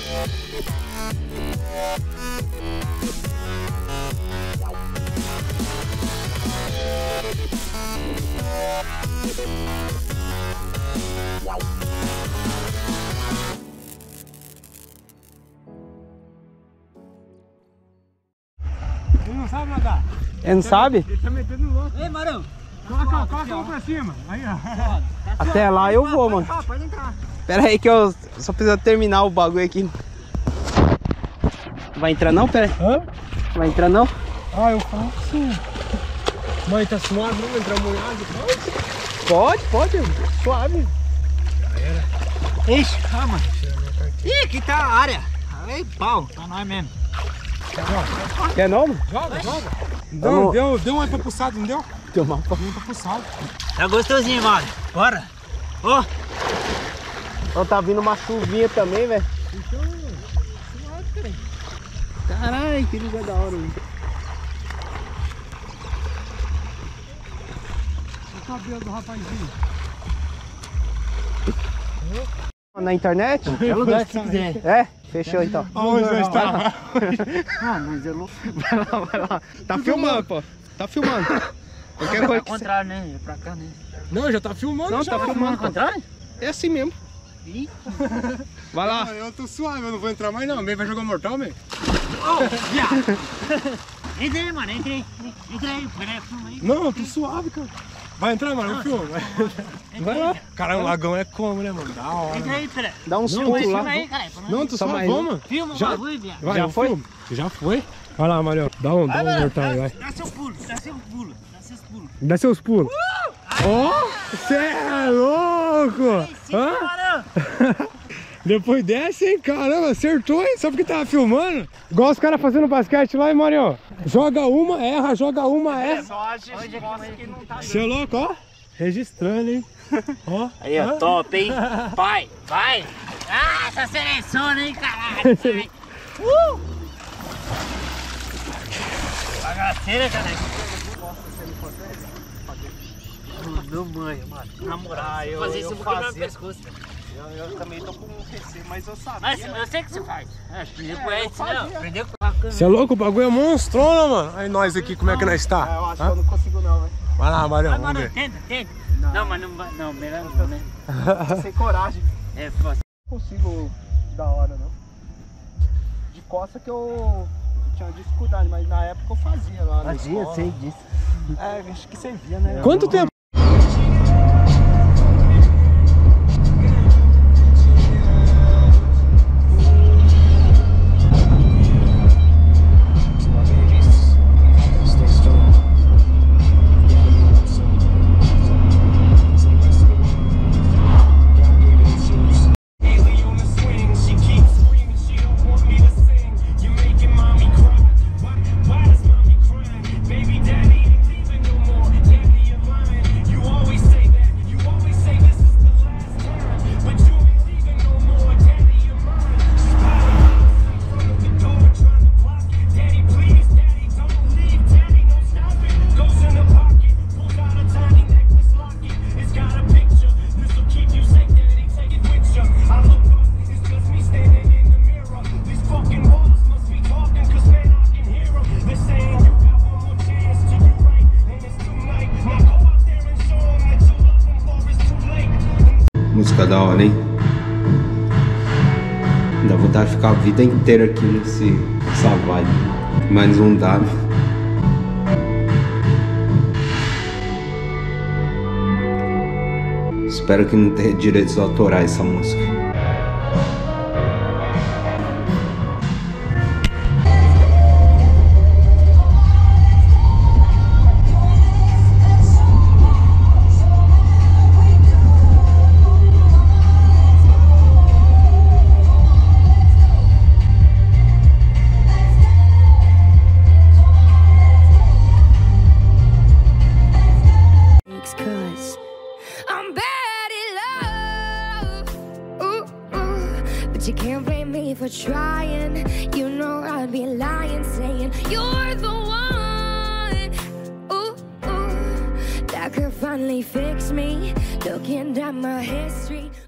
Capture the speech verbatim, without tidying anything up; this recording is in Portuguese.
Ele não sabe nadar. Ele não sabe? Ele tá metendo louco. Ei, Marão. Coloca, coloca a mão pra cima. Aí, ó. Até lá eu vou, mano. Ah, pode entrar. Pera aí que eu só preciso terminar o bagulho aqui. Vai entrar não? Pera aí. Hã? Vai entrar não? Ah, eu falo sim. Mãe, tá suave, não vai entrar molhado? Pode, pode. Suave. Já era. Ixi, ah, mano. Ih, aqui tá a área. Aí, pau. Tá nós mesmo. Quer não, mano? Joga, joga. Deu, Deu, deu, deu uma empapuçada, não deu? Deu mal pra... Uma empapuçada. Tá gostosinho, mano. Bora. Ó. Ó, tá vindo uma chuvinha também, velho. Então, suave, cara. Caralho, que lugar da hora, velho. O cabelo do rapazinho. Na internet? Qualquer lugar que você quiser. É? Fechou então. Aonde nós estamos? Ah, mas é louco. Vai lá, vai lá. Tá filmando, pô. Tá filmando. Qualquer É coisa ao que contrário, né? É pra cá, né? Não, já tá filmando. Não, já. tá filmando. Ao contrário? É assim mesmo. Ih. Vai lá. Não, eu tô suave, eu não vou entrar mais não. Meio vai jogar mortal, meio. Ô, viado. Entra aí, mano. Entra aí. Entra aí. Peraí, filma aí. Não, eu tô suave, cara. Vai entrar, mano, eu filmo. Vai lá. Caramba, o lagão é como, né, mano? Da hora. Entra aí, peraí. Dá uns Não, pulos Filma lá. aí, cara. Não, tô Só suave, mais um. vamos, mano. Filma o Já- bagulho, viado. Vai, Já eu foi? filmo. Já foi? Vai lá, Marião. Dá um, dá um mortal aí, vai. Dá seu pulo. Dá seu pulo. Dá seus pulos. Dá seus pulos. Ó, cê é louco! Hã? Hã? Depois desce, hein? Caramba, acertou, hein? Só porque tava filmando. Igual os caras fazendo basquete lá, hein, Marião? Joga uma, erra, joga uma, erra. Só a gente mostra que não tá. Cê é louco, ó. Registrando, hein? Ó. Aí, ó, Hã? top, hein? Vai, vai! Ah, essa seleciona, hein, caralho! Vai. Uh! Bagaceira, cara! Não manjo, mano. Na moral, Ah, eu- fazer eu isso porque não é fazia. pescoço. Eu, eu também tô com receio, mas eu sabia. Mas eu sei que você faz. É, aprendeu com esse, fazia. não. Aprendeu com a câmera. Cê é louco, o bagulho é monstrona, mano. Aí nós aqui, como é que nós Ah, eu tá? acho Hã? que eu não consigo não, velho. Vai lá, Marião, Ah, vamos mano, ver. tenta, tenta. Não, mas não vai. Não, melhor não, né? Sem coragem. É, foda. Não consigo da hora, não. De costa que eu tinha dificuldade, mas na época eu fazia lá na escola. disso. É, acho que servia, né? Quanto tempo? Música da hora, hein? Dá vontade de ficar a vida inteira aqui nesse, nessa vibe. Mas não dá, né? Espero que não tenha direitos autorais essa música. Cause I'm bad at love, ooh, ooh. But you can't blame me for trying. You know I'd be lying saying you're the one, ooh, ooh, that could finally fix me. Looking at my history